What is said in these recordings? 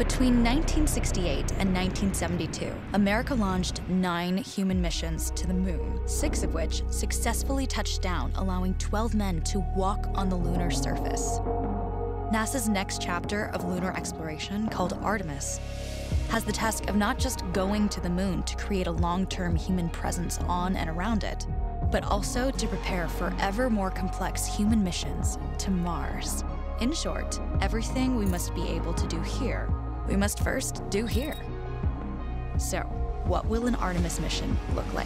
Between 1968 and 1972, America launched 9 human missions to the moon, 6 of which successfully touched down, allowing 12 men to walk on the lunar surface. NASA's next chapter of lunar exploration, called Artemis, has the task of not just going to the moon to create a long-term human presence on and around it, but also to prepare for ever more complex human missions to Mars. In short, everything we must be able to do here, we must first do here. So, what will an Artemis mission look like?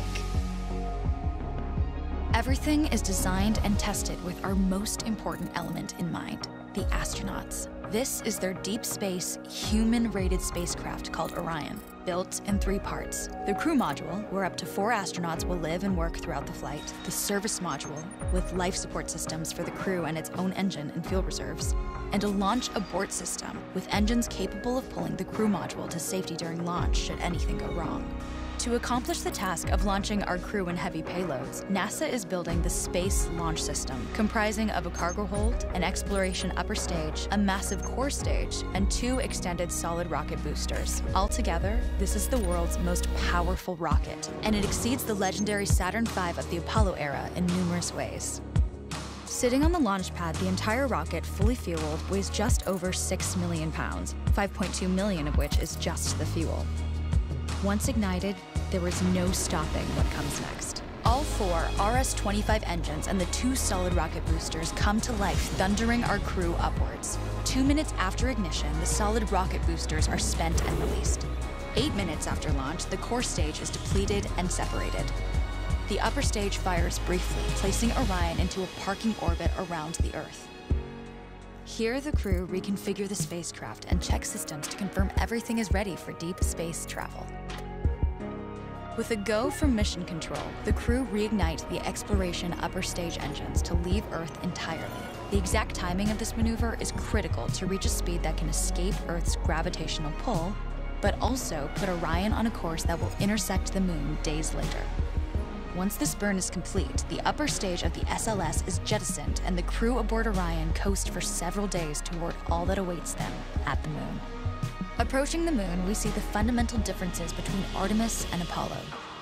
Everything is designed and tested with our most important element in mind, the astronauts. This is their deep space, human-rated spacecraft called Orion, built in 3 parts. The crew module, where up to 4 astronauts will live and work throughout the flight. The service module, with life support systems for the crew and its own engine and fuel reserves. And a launch abort system, with engines capable of pulling the crew module to safety during launch should anything go wrong. To accomplish the task of launching our crew and heavy payloads, NASA is building the Space Launch System, comprising of a cargo hold, an exploration upper stage, a massive core stage, and 2 extended solid rocket boosters. Altogether, this is the world's most powerful rocket, and it exceeds the legendary Saturn V of the Apollo era in numerous ways. Sitting on the launch pad, the entire rocket, fully fueled, weighs just over 6 million pounds, 5.2 million of which is just the fuel. Once ignited, there is no stopping what comes next. All 4 RS-25 engines and the 2 solid rocket boosters come to life, thundering our crew upwards. 2 minutes after ignition, the solid rocket boosters are spent and released. 8 minutes after launch, the core stage is depleted and separated. The upper stage fires briefly, placing Orion into a parking orbit around the Earth. Here, the crew reconfigure the spacecraft and check systems to confirm everything is ready for deep space travel. With a go from mission control, the crew reignite the exploration upper stage engines to leave Earth entirely. The exact timing of this maneuver is critical to reach a speed that can escape Earth's gravitational pull, but also put Orion on a course that will intersect the moon days later. Once this burn is complete, the upper stage of the SLS is jettisoned and the crew aboard Orion coast for several days toward all that awaits them at the moon. Approaching the moon, we see the fundamental differences between Artemis and Apollo.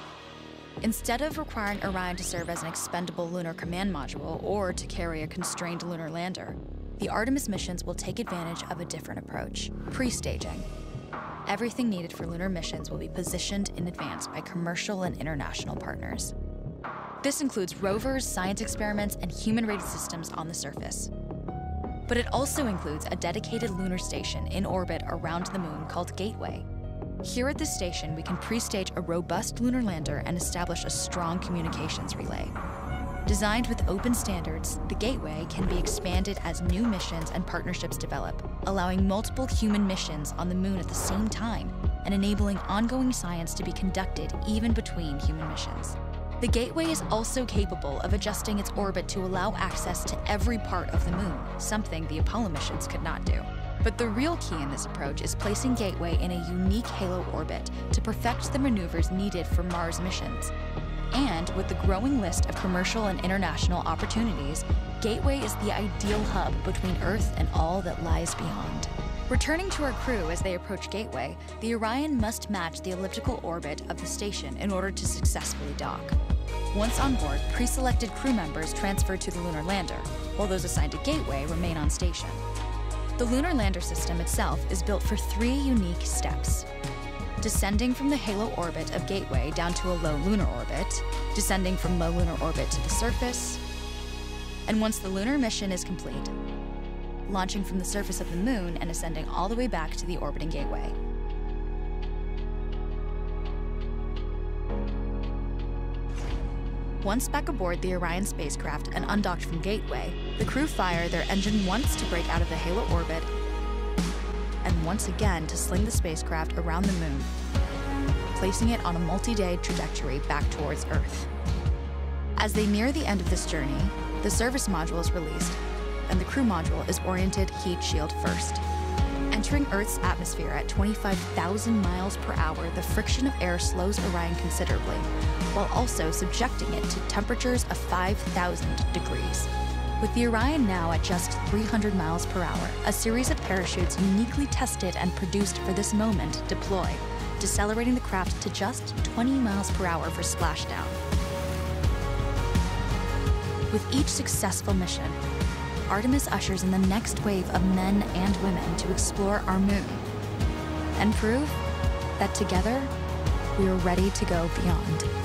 Instead of requiring Orion to serve as an expendable lunar command module or to carry a constrained lunar lander, the Artemis missions will take advantage of a different approach: pre-staging. Everything needed for lunar missions will be positioned in advance by commercial and international partners. This includes rovers, science experiments, and human-rated systems on the surface. But it also includes a dedicated lunar station in orbit around the moon called Gateway. Here at this station, we can pre-stage a robust lunar lander and establish a strong communications relay. Designed with open standards, the Gateway can be expanded as new missions and partnerships develop, allowing multiple human missions on the moon at the same time and enabling ongoing science to be conducted even between human missions. The Gateway is also capable of adjusting its orbit to allow access to every part of the moon, something the Apollo missions could not do. But the real key in this approach is placing Gateway in a unique halo orbit to perfect the maneuvers needed for Mars missions. And with the growing list of commercial and international opportunities, Gateway is the ideal hub between Earth and all that lies beyond. Returning to our crew as they approach Gateway, the Orion must match the elliptical orbit of the station in order to successfully dock. Once on board, pre-selected crew members transfer to the Lunar Lander, while those assigned to Gateway remain on station. The Lunar Lander system itself is built for 3 unique steps: descending from the halo orbit of Gateway down to a low lunar orbit, descending from low lunar orbit to the surface, and once the lunar mission is complete, launching from the surface of the moon and ascending all the way back to the orbiting Gateway. Once back aboard the Orion spacecraft and undocked from Gateway, the crew fire their engine once to break out of the halo orbit and once again to sling the spacecraft around the moon, placing it on a multi-day trajectory back towards Earth. As they near the end of this journey, the service module is released, and the crew module is oriented heat shield first. Entering Earth's atmosphere at 25,000 miles per hour, the friction of air slows Orion considerably, while also subjecting it to temperatures of 5,000 degrees. With the Orion now at just 300 miles per hour, a series of parachutes uniquely tested and produced for this moment deploy, decelerating the craft to just 20 miles per hour for splashdown. With each successful mission, Artemis ushers in the next wave of men and women to explore our moon and prove that together, we are ready to go beyond.